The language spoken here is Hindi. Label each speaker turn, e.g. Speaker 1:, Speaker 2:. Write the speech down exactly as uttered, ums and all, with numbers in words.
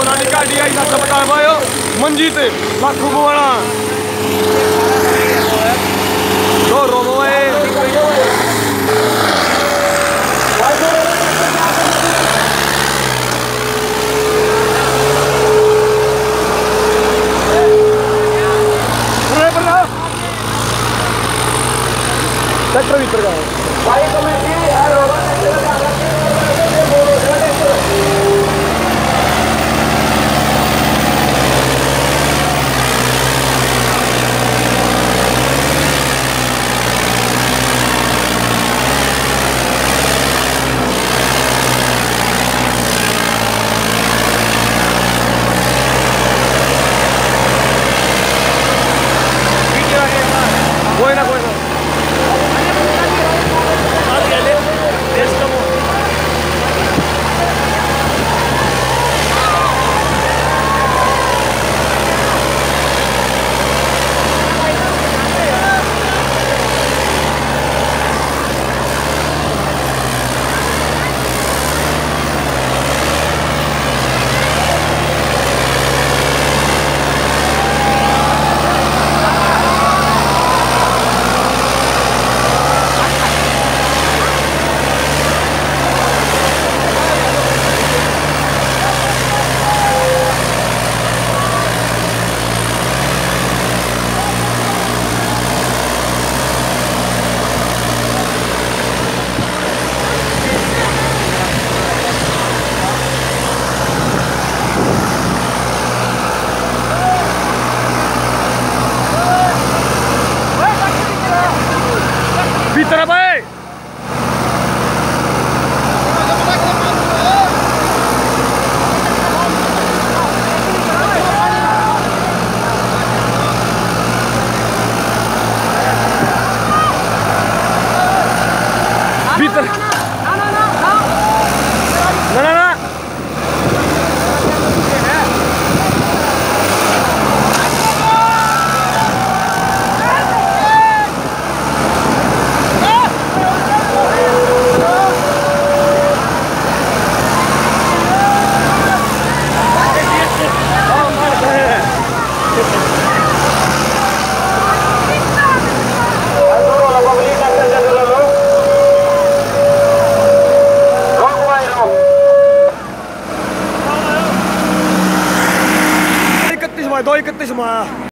Speaker 1: सोनालिका डी आई सात बतायो मंजी ते लाखों बुआना दो रोबोए ट्रैक्टर भी कर भाई कमेटी कोई ना कोई ना भीतर भाई भीतर ना ना ना ना ना दो इकतीस में